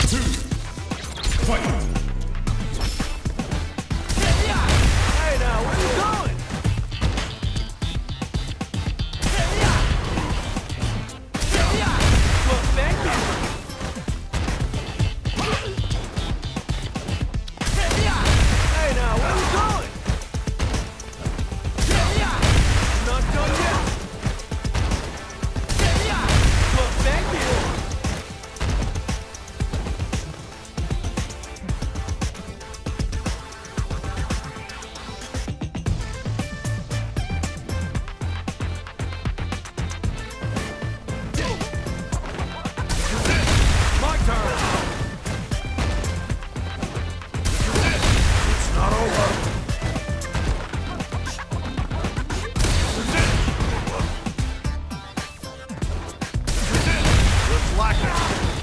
two, fight! Hey now, where you going? Well, thank you. Hey now, where you going? Not done yet. Well, thank you. My turn. It's not over! Reflecting.